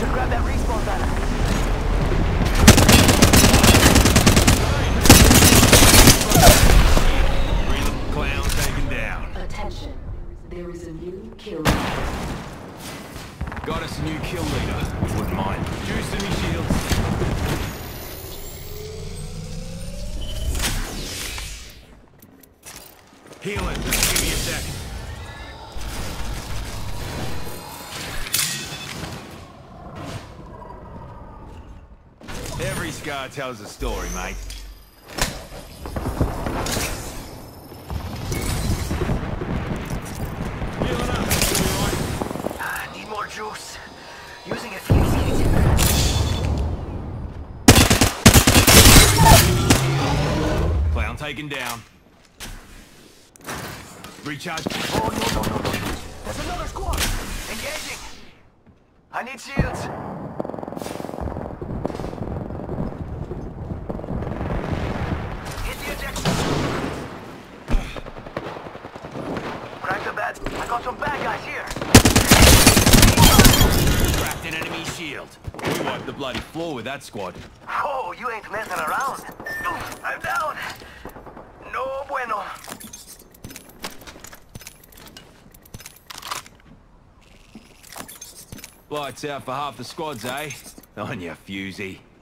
Should grab that respawn banner. Clown taken down. Attention, there is a new kill. Got us a new kill leader. Wouldn't mind. Juice me shields. Healing. Give me a sec. Every scar tells a story, mate. Healing up. Need more juice. Using it feels easy. Clown taken down. Recharge. Oh, no. There's another squad. Engaging. I need shields. Hit the ejection. Crack the bats. I got some bad guys here. Cracked an enemy shield. We wiped the bloody floor with that squad. Oh, you ain't messing around. Oof, I'm down. No bueno. Lights out for half the squads, eh? On ya, Fusey.